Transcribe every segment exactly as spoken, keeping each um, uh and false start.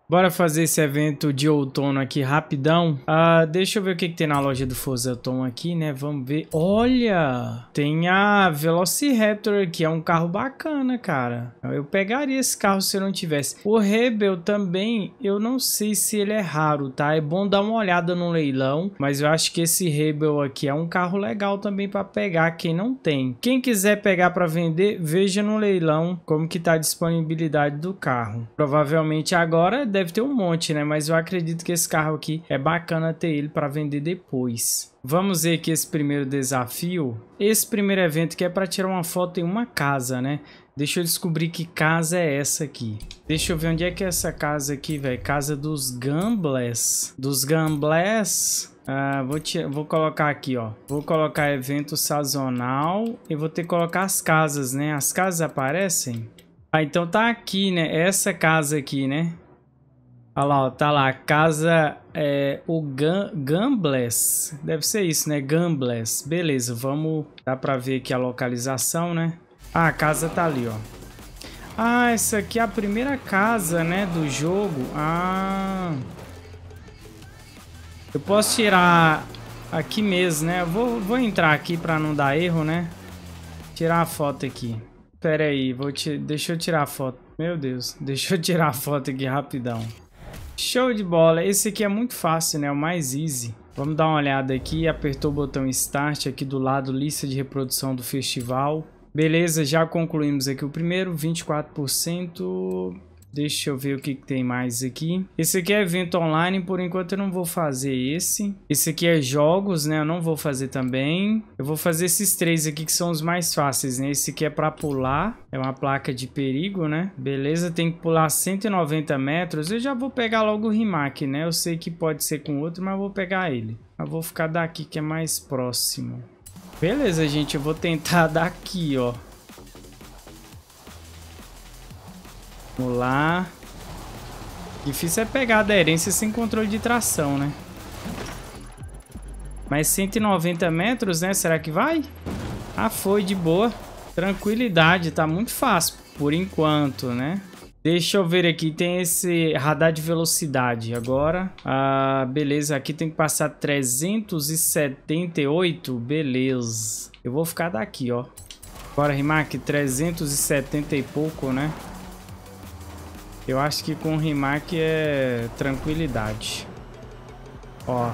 Bora fazer esse evento de outono aqui rapidão. Uh, deixa eu ver o que, que tem na loja do Forzaton aqui, né? Vamos ver. Olha! Tem a Velociraptor aqui. É um carro bacana, cara. Eu pegaria esse carro se eu não tivesse. O Rebel também, eu não sei se ele é raro, tá? É bom dar uma olhada no leilão. Mas eu acho que esse Rebel aqui é um carro legal também para pegar quem não tem. Quem quiser pegar para vender, veja no leilão como que tá a disponibilidade do carro. Provavelmente agora deve Deve ter um monte, né? Mas eu acredito que esse carro aqui é bacana ter ele para vender depois. Vamos ver aqui esse primeiro desafio. Esse primeiro evento que é para tirar uma foto em uma casa, né? Deixa eu descobrir que casa é essa aqui. Deixa eu ver onde é que é essa casa aqui, velho. Casa dos Gamblers. Dos Gamblers. Ah, vou, te, vou colocar aqui, ó. Vou colocar evento sazonal. E vou ter que colocar as casas, né? As casas aparecem? Ah, então tá aqui, né? Essa casa aqui, né? Olha lá, ó, tá lá, casa, é, o Gamblers, deve ser isso, né, Gamblers, beleza, vamos, dá pra ver aqui a localização, né, ah, a casa tá ali, ó, ah, essa aqui é a primeira casa, né, do jogo, ah, eu posso tirar aqui mesmo, né, eu vou, vou entrar aqui pra não dar erro, né, tirar a foto aqui, pera aí, vou te, deixa eu tirar a foto, meu Deus, deixa eu tirar a foto aqui rapidão. Show de bola, esse aqui é muito fácil, né, o mais easy. Vamos dar uma olhada aqui, apertou o botão Start aqui do lado, lista de reprodução do festival. Beleza, já concluímos aqui o primeiro, vinte e quatro por cento. Deixa eu ver o que, que tem mais aqui. Esse aqui é evento online, por enquanto eu não vou fazer esse. Esse aqui é jogos, né, eu não vou fazer também. Eu vou fazer esses três aqui que são os mais fáceis, né. Esse aqui é para pular, é uma placa de perigo, né. Beleza, tem que pular cento e noventa metros. Eu já vou pegar logo o Rimac, né. Eu sei que pode ser com outro, mas eu vou pegar ele. Eu vou ficar daqui que é mais próximo. Beleza, gente, eu vou tentar daqui, ó. Vamos lá. Difícil é pegar a aderência sem controle de tração, né? Mas cento e noventa metros, né? Será que vai? Ah, foi, de boa. Tranquilidade, tá muito fácil por enquanto, né? Deixa eu ver aqui, tem esse radar de velocidade agora. Ah, beleza, aqui tem que passar trezentos e setenta e oito, beleza. Eu vou ficar daqui, ó. Bora, Rimac, trezentos e setenta e pouco, né? Eu acho que com o Rimac é tranquilidade. Ó.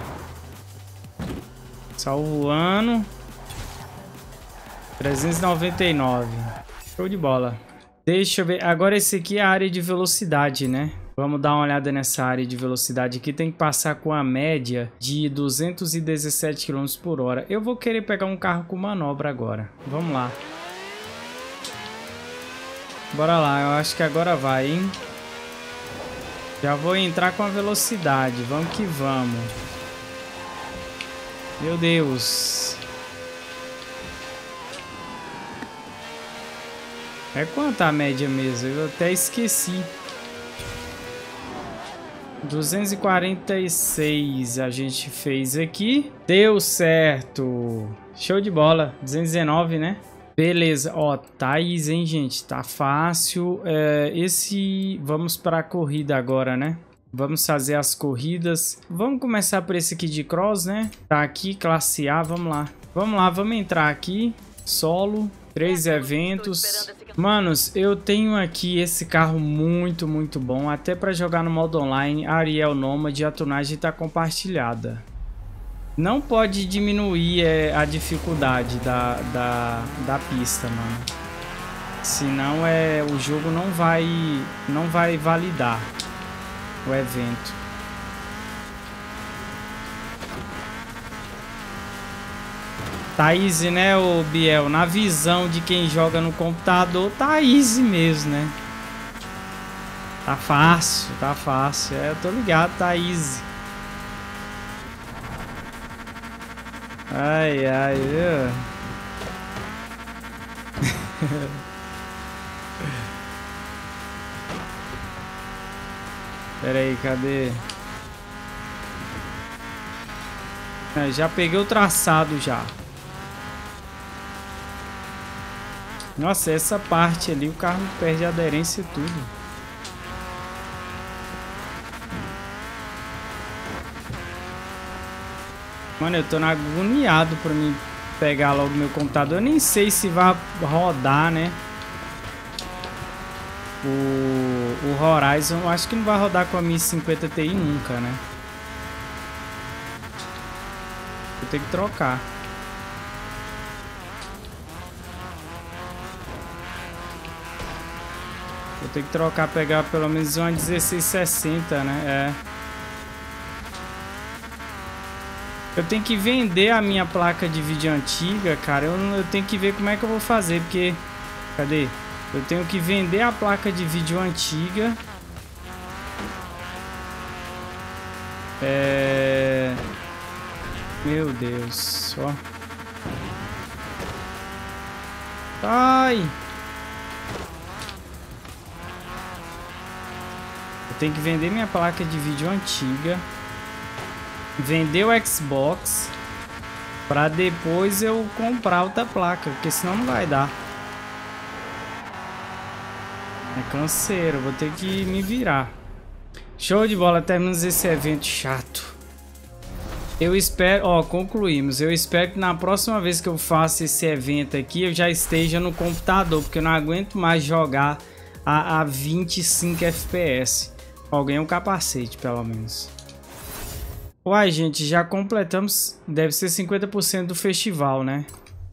Salvo o ano. trezentos e noventa e nove. Show de bola. Deixa eu ver. Agora esse aqui é a área de velocidade, né? Vamos dar uma olhada nessa área de velocidade aqui. Tem que passar com a média de duzentos e dezessete quilômetros por hora. Eu vou querer pegar um carro com manobra agora. Vamos lá. Bora lá. Eu acho que agora vai, hein? Já vou entrar com a velocidade. Vamos que vamos. Meu Deus. É quanto a média mesmo? Eu até esqueci. duzentos e quarenta e seis a gente fez aqui. Deu certo. Show de bola. duzentos e dezenove, né? Beleza, ó, tá easy, hein, gente, tá fácil, é, esse, vamos para a corrida agora, né, vamos fazer as corridas, vamos começar por esse aqui de cross, né, tá aqui, classe A, vamos lá, vamos lá, vamos entrar aqui, solo, três eventos, manos, eu tenho aqui esse carro muito, muito bom, até para jogar no modo online, Ariel Nomad, a tunagem tá compartilhada. Não pode diminuir é, a dificuldade da, da, da pista, mano. Senão é, o jogo não vai, não vai validar o evento. Tá easy, né, ô Biel? Na visão de quem joga no computador, tá easy mesmo, né? Tá fácil, tá fácil. É, eu tô ligado, tá easy. Ai, ai, viu? Pera aí, cadê? É, já peguei o traçado já. Nossa, essa parte ali o carro perde a aderência e tudo. Mano, eu tô agoniado pra mim pegar logo meu computador. Eu nem sei se vai rodar, né? O, o Horizon, eu acho que não vai rodar com a mil e cinquenta Ti nunca, né? Vou ter que trocar. Vou ter que trocar, pegar pelo menos uma dezesseis sessenta, né? É. Eu tenho que vender a minha placa de vídeo antiga, cara. Eu, eu tenho que ver como é que eu vou fazer, porque... Cadê? Eu tenho que vender a placa de vídeo antiga. É... Meu Deus, ó. Ai! Eu tenho que vender minha placa de vídeo antiga. Vender o Xbox. Pra depois eu comprar outra placa, porque senão não vai dar. É canseiro, vou ter que me virar. Show de bola, terminamos esse evento chato. Eu espero, ó, concluímos. Eu espero que na próxima vez que eu faça esse evento aqui, eu já esteja no computador, porque eu não aguento mais jogar a, a vinte e cinco F P S. Ó, ganhei um capacete, pelo menos. Uai, gente, já completamos. Deve ser cinquenta por cento do festival, né?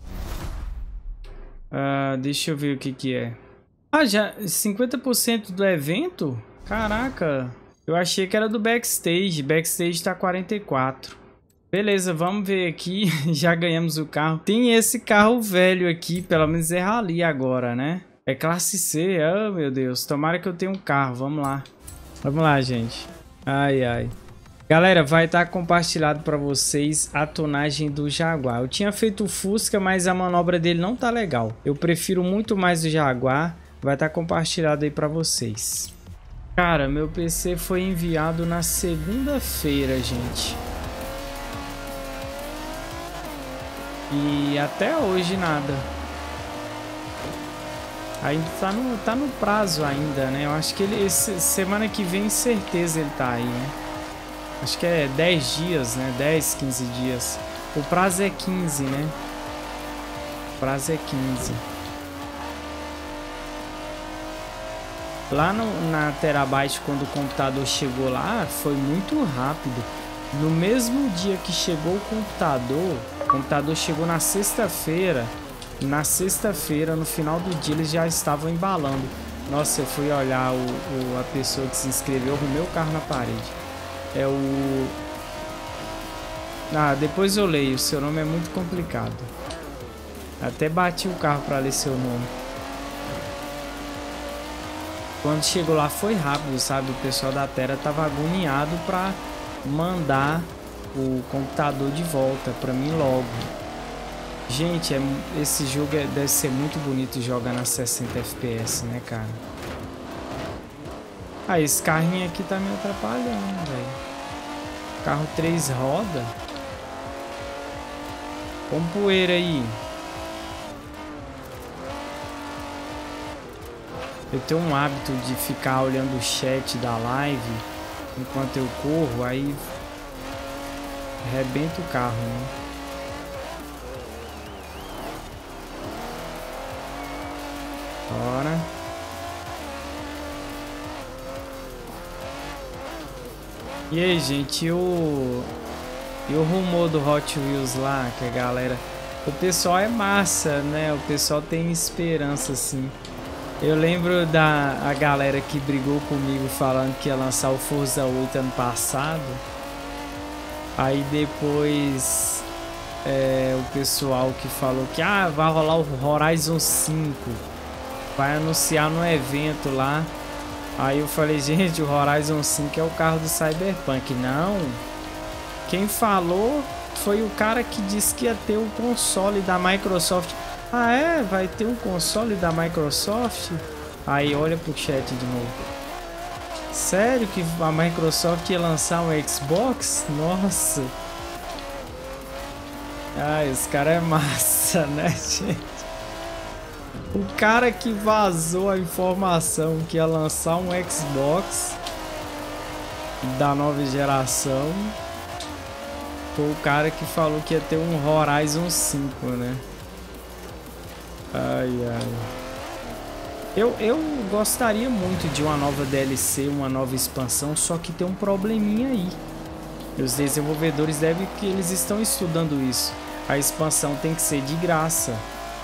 Uh, deixa eu ver o que que é. Ah, já cinquenta por cento do evento? Caraca, eu achei que era do backstage. Backstage tá quarenta e quatro. Beleza, vamos ver aqui. Já ganhamos o carro. Tem esse carro velho aqui, pelo menos é rally agora, né? É classe C. Oh, meu Deus. Tomara que eu tenha um carro. Vamos lá. Vamos lá, gente. Ai, ai. Galera, vai estar compartilhado para vocês a tonagem do Jaguar. Eu tinha feito o Fusca, mas a manobra dele não tá legal. Eu prefiro muito mais o Jaguar. Vai estar compartilhado aí para vocês. Cara, meu P C foi enviado na segunda-feira, gente. E até hoje nada. Ainda tá no, tá no prazo ainda, né? Eu acho que ele, esse, semana que vem, certeza ele tá aí, né? Acho que é dez dias, né? dez, quinze dias. O prazo é quinze, né? O prazo é quinze. Lá no, na Terabyte, quando o computador chegou lá, foi muito rápido. No mesmo dia que chegou o computador, o computador chegou na sexta-feira. Na sexta-feira, no final do dia, eles já estavam embalando. Nossa, eu fui olhar o, o, a pessoa que se inscreveu, eu arrumei o carro na parede. É o... Ah, depois eu leio. O seu nome é muito complicado. Até bati o carro para ler seu nome. Quando chegou lá foi rápido, sabe? O pessoal da Terra tava agoniado para mandar o computador de volta para mim logo. Gente, é, esse jogo é, deve ser muito bonito jogar na sessenta F P S, né, cara? Ah, esse carrinho aqui tá me atrapalhando, velho. Carro três roda. Com poeira aí. Eu tenho um hábito de ficar olhando o chat da live enquanto eu corro, aí arrebenta o carro, né? Bora. E aí, gente, e o... e o rumor do Hot Wheels lá, que a galera... O pessoal é massa, né? O pessoal tem esperança, assim. Eu lembro da a galera que brigou comigo falando que ia lançar o Forza oito ano passado. Aí depois é, o pessoal que falou que ah, vai rolar o Horizon cinco. Vai anunciar no evento lá. Aí eu falei, gente, o Horizon cinco é o carro do Cyberpunk. Não. Quem falou foi o cara que disse que ia ter o console da Microsoft. Ah, é? Vai ter um console da Microsoft? Aí olha pro chat de novo. Sério que a Microsoft ia lançar um Xbox? Nossa. Ah, esse cara é massa, né, gente? O cara que vazou a informação que ia lançar um Xbox da nova geração Foi o cara que falou que ia ter um Horizon cinco, né? Ai, ai. Eu, eu gostaria muito de uma nova D L C, uma nova expansão, só que tem um probleminha aí. E os desenvolvedores devem que eles estão estudando isso. A expansão tem que ser de graça.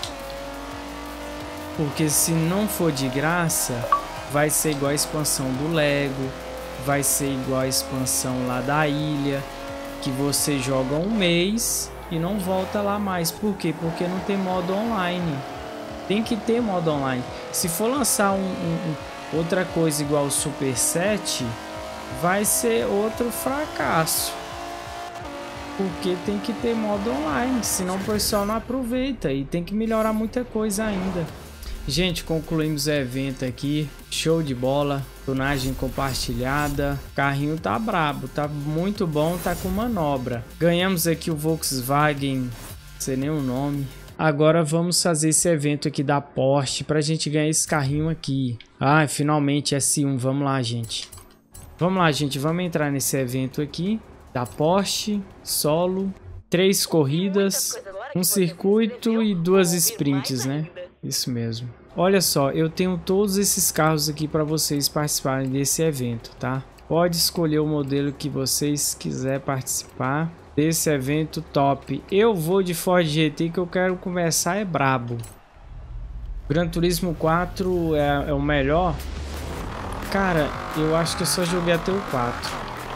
Porque se não for de graça, vai ser igual a expansão do Lego, vai ser igual a expansão lá da ilha, que você joga um mês e não volta lá mais. Por quê? Porque não tem modo online. Tem que ter modo online. Se for lançar um, um, um, outra coisa igual o Super sete, vai ser outro fracasso. Porque tem que ter modo online, senão o pessoal não aproveita e tem que melhorar muita coisa ainda. Gente, concluímos o evento aqui. Show de bola. Tunagem compartilhada. O carrinho tá brabo, tá muito bom, tá com manobra. Ganhamos aqui o Volkswagen, não sei nem o nome. Agora vamos fazer esse evento aqui da Porsche pra gente ganhar esse carrinho aqui. Ah, finalmente S um, vamos lá, gente. Vamos lá, gente, vamos entrar nesse evento aqui da Porsche, solo, três corridas, um circuito e duas sprints, né? Isso mesmo. Olha só, eu tenho todos esses carros aqui para vocês participarem desse evento, tá? Pode escolher o modelo que vocês quiserem participar desse evento top. Eu vou de Ford G T, que eu quero começar é brabo. Gran Turismo quatro é, é o melhor? Cara, eu acho que eu só joguei até o quatro.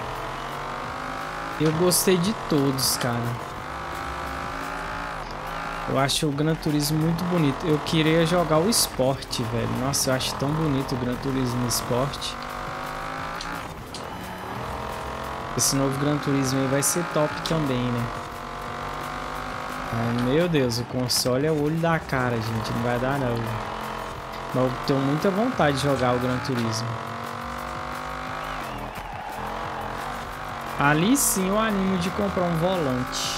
Eu gostei de todos, cara. Eu acho o Gran Turismo muito bonito. Eu queria jogar o Sport, velho. Nossa, eu acho tão bonito o Gran Turismo Sport. Esse novo Gran Turismo aí vai ser top também, né? Ai, meu Deus, o console é o olho da cara, gente. Não vai dar, não. Mas eu tenho muita vontade de jogar o Gran Turismo. Ali sim eu animo de comprar um volante.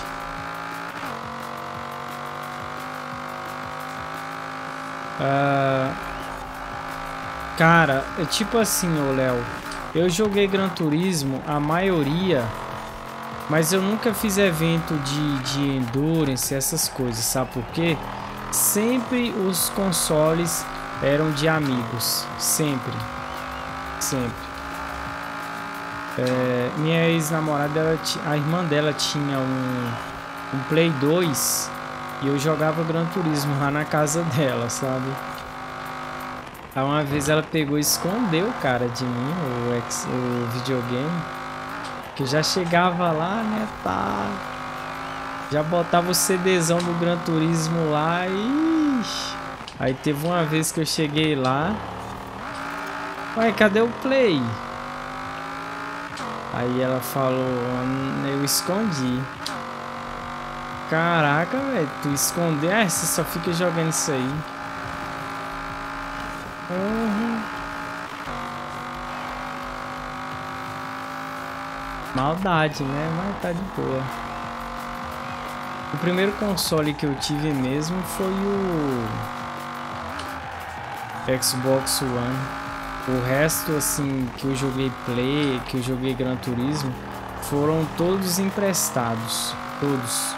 Uh, cara, é tipo assim, ô Léo. Eu joguei Gran Turismo, a maioria, mas eu nunca fiz evento de, de endurance, essas coisas, sabe por quê? Sempre os consoles eram de amigos, sempre, sempre. É, minha ex-namorada, a irmã dela tinha um, um Play dois e eu jogava Gran Turismo lá na casa dela, sabe? Aí uma vez ela pegou e escondeu, cara, de mim, o, ex, o videogame. Que eu já chegava lá, né, tá... Já botava o CDzão do Gran Turismo lá e... Aí teve uma vez que eu cheguei lá. Ué, cadê o Play? Aí ela falou, eu escondi. Caraca, velho, tu escondeu? Ah, você só fica jogando isso aí. Uhum. Maldade, né? Mas tá de boa. O primeiro console que eu tive mesmo foi o Xbox One. O resto, assim, que eu joguei Play, que eu joguei Gran Turismo, foram todos emprestados. Todos.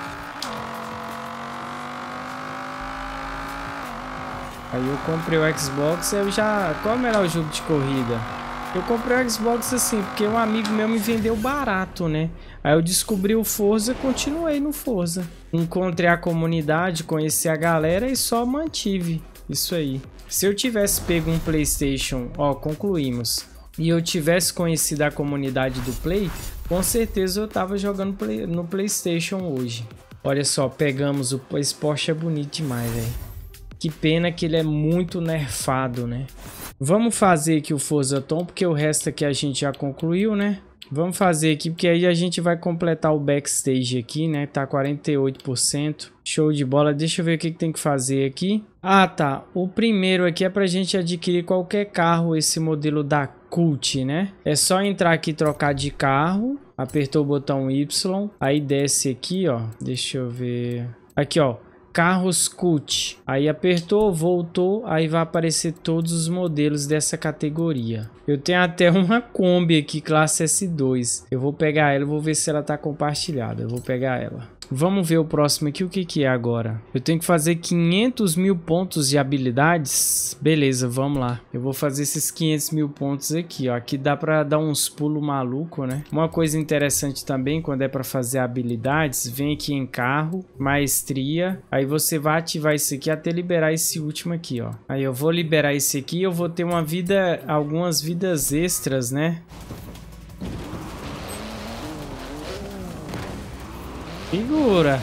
Aí eu comprei o Xbox, eu já... Qual é o melhor jogo de corrida? Eu comprei o Xbox assim, porque um amigo meu me vendeu barato, né? Aí eu descobri o Forza e continuei no Forza. Encontrei a comunidade, conheci a galera e só mantive isso aí. Se eu tivesse pego um PlayStation, ó, concluímos, e eu tivesse conhecido a comunidade do Play, com certeza eu tava jogando play, no PlayStation hoje. Olha só, pegamos o... Esse Porsche é bonito demais, velho. Que pena que ele é muito nerfado, né? Vamos fazer aqui o Forza Tom, porque o resto aqui a gente já concluiu, né? Vamos fazer aqui, porque aí a gente vai completar o backstage aqui, né? Tá quarenta e oito por cento. Show de bola. Deixa eu ver o que, que tem que fazer aqui. Ah, tá. O primeiro aqui é pra gente adquirir qualquer carro, esse modelo da Cult, né? É só entrar aqui e trocar de carro. Apertou o botão Y. Aí desce aqui, ó. Deixa eu ver. Aqui, ó. Carros Cult. Aí apertou, voltou, aí vai aparecer todos os modelos dessa categoria. Eu tenho até uma Kombi aqui, classe S dois. Eu vou pegar ela, vou ver se ela tá compartilhada. Eu vou pegar ela. Vamos ver o próximo aqui, o que que é agora. Eu tenho que fazer quinhentos mil pontos de habilidades. Beleza, vamos lá. Eu vou fazer esses quinhentos mil pontos aqui, ó. Aqui dá pra dar uns pulos malucos, né? Uma coisa interessante também, quando é pra fazer habilidades, vem aqui em carro, maestria. Aí você vai ativar isso aqui até liberar esse último aqui, ó. Aí eu vou liberar esse aqui e eu vou ter uma vida, algumas vidas extras, né? Figura.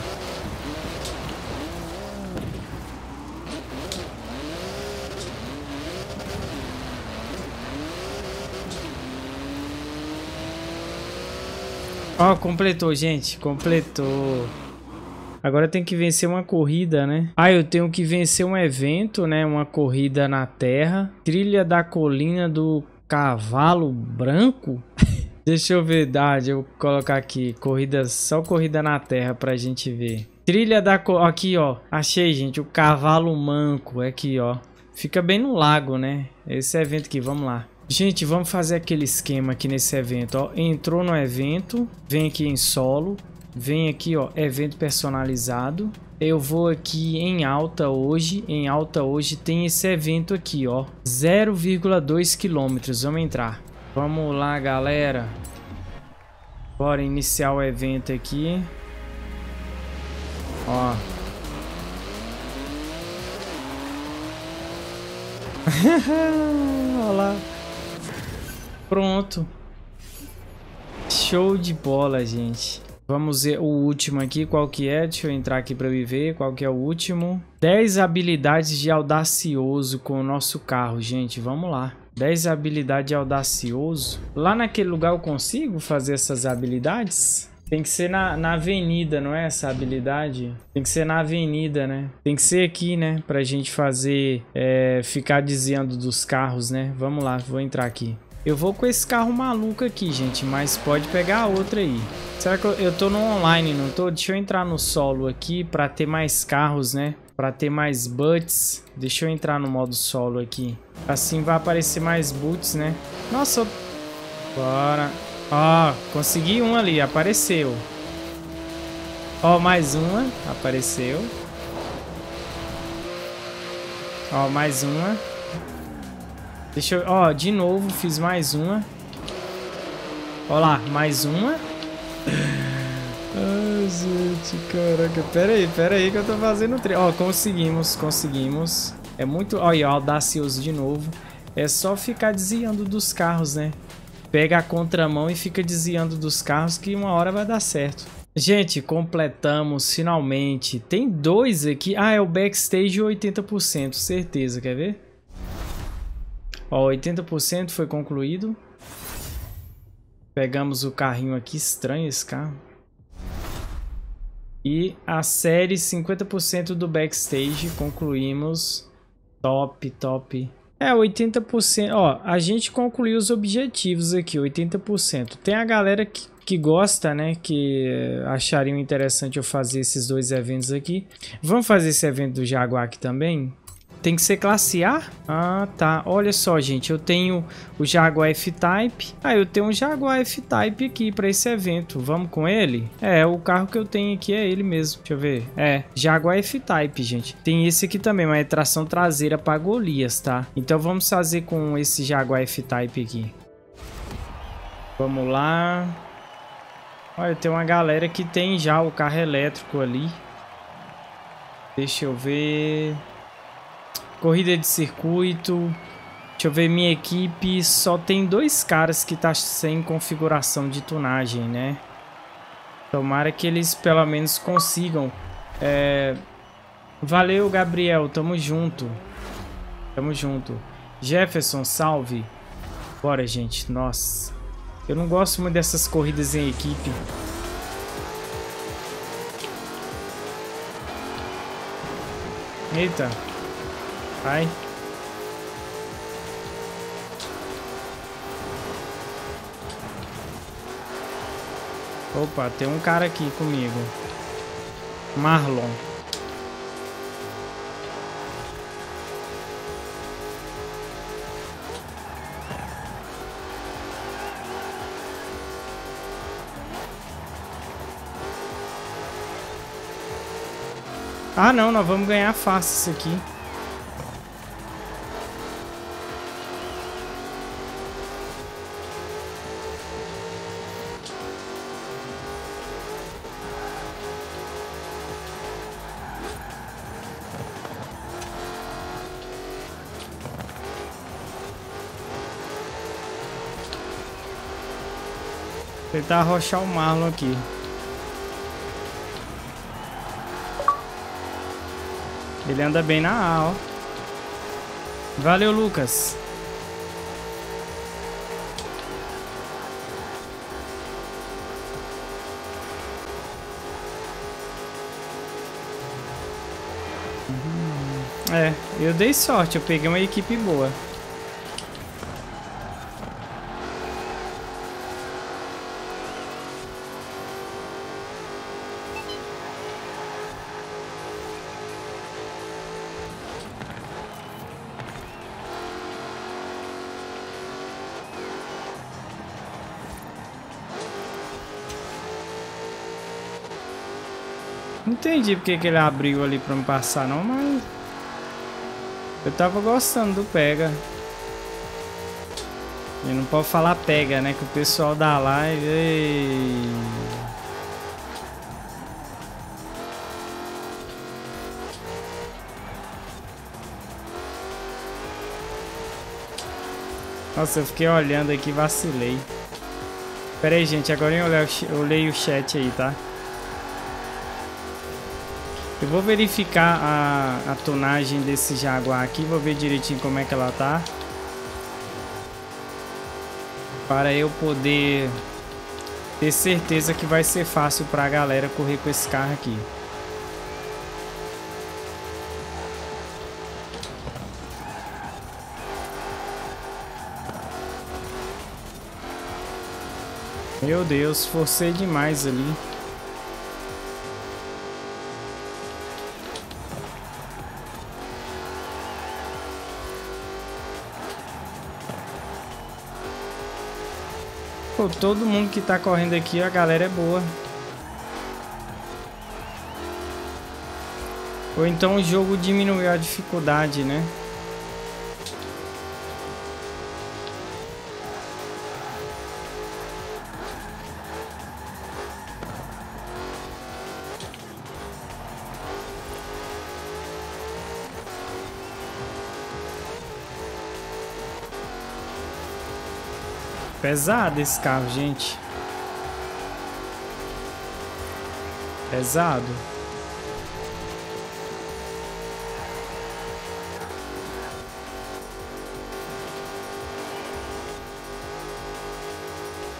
Ó, completou, gente. Completou. Agora tem que vencer uma corrida, né? Ah, eu tenho que vencer um evento, né? Uma corrida na terra. Trilha da colina do cavalo branco. Deixa eu ver, Dade, eu vou colocar aqui, corrida, só corrida na terra pra gente ver. Trilha da... Co aqui, ó, achei, gente, o cavalo manco, é aqui, ó. Fica bem no lago, né? Esse evento aqui, vamos lá. Gente, vamos fazer aquele esquema aqui nesse evento, ó. Entrou no evento, vem aqui em solo, vem aqui, ó, evento personalizado. Eu vou aqui em alta hoje, em alta hoje tem esse evento aqui, ó. zero vírgula dois quilômetros, vamos entrar. Vamos lá, galera. Bora iniciar o evento aqui. Ó. Olha lá. Pronto. Show de bola, gente. Vamos ver o último aqui, qual que é? Deixa eu entrar aqui para eu ver qual que é o último. dez habilidades de audacioso com o nosso carro, gente. Vamos lá. dez habilidades de audacioso. Lá naquele lugar eu consigo fazer essas habilidades? Tem que ser na, na avenida, não é essa habilidade? Tem que ser na avenida, né? Tem que ser aqui, né? Pra gente fazer, é, ficar desviando dos carros, né? Vamos lá, vou entrar aqui. Eu vou com esse carro maluco aqui, gente, mas pode pegar a outra aí. Será que eu, eu tô no online, não tô? Deixa eu entrar no solo aqui pra ter mais carros, né? Pra ter mais butts. Deixa eu entrar no modo solo aqui. Assim vai aparecer mais boots, né? Nossa, eu... Bora. Ó, consegui um ali, apareceu. Ó, mais uma, apareceu. Ó, mais uma. Deixa eu... Ó, de novo, fiz mais uma. Ó lá, mais uma. Ai, gente, caraca. Pera aí, pera aí que eu tô fazendo tre... Ó, conseguimos, conseguimos. É muito... Olha, audacioso de novo. É só ficar desviando dos carros, né? Pega a contramão e fica desviando dos carros que uma hora vai dar certo. Gente, completamos finalmente. Tem dois aqui. Ah, é o backstage oitenta por cento, certeza. Quer ver? Ó, oitenta por cento foi concluído. Pegamos o carrinho aqui. Estranho esse carro. E a série cinquenta por cento do backstage. Concluímos. Top, top. É, oitenta por cento. Ó, a gente concluiu os objetivos aqui. oitenta por cento. Tem a galera que, que gosta, né? Que achariam interessante eu fazer esses dois eventos aqui. Vamos fazer esse evento do Jaguar aqui também? Tem que ser classe A? Ah, tá. Olha só, gente. Eu tenho o Jaguar F-Type. Ah, eu tenho um Jaguar F-Type aqui para esse evento. Vamos com ele? É, o carro que eu tenho aqui é ele mesmo. Deixa eu ver. É, Jaguar F-Type, gente. Tem esse aqui também, mas é tração traseira para Golias, tá? Então vamos fazer com esse Jaguar F-Type aqui. Vamos lá. Olha, tem uma galera que tem já o carro elétrico ali. Deixa eu ver... Corrida de circuito. Deixa eu ver, minha equipe só tem dois caras que tá sem configuração de tunagem, né? Tomara que eles pelo menos consigam. É... Valeu, Gabriel. Tamo junto. Tamo junto. Jefferson, salve. Bora, gente. Nossa. Eu não gosto muito dessas corridas em equipe. Eita. Vai. Opa, tem um cara aqui comigo. Marlon. Ah, não, nós vamos ganhar fácil isso aqui. Tentar arrochar o Marlon aqui. Ele anda bem na A, ó. Valeu, Lucas. Uhum. É, eu dei sorte, eu peguei uma equipe boa. Não entendi porque que ele abriu ali pra me passar não, mas... eu tava gostando do pega. E não pode falar pega, né? Que o pessoal da live... Ei... Nossa, eu fiquei olhando aqui, vacilei. Pera aí, gente, agora eu olhei, eu leio o chat aí, tá? Eu vou verificar a, a tonagem desse Jaguar aqui, vou ver direitinho como é que ela tá. Para eu poder ter certeza que vai ser fácil para a galera correr com esse carro aqui. Meu Deus, forcei demais ali. Pô, todo mundo que tá correndo aqui, a galera é boa. Ou então o jogo diminuiu a dificuldade, né? Pesado esse carro, gente. Pesado.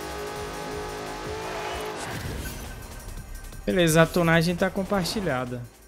Beleza, a tonagem tá compartilhada.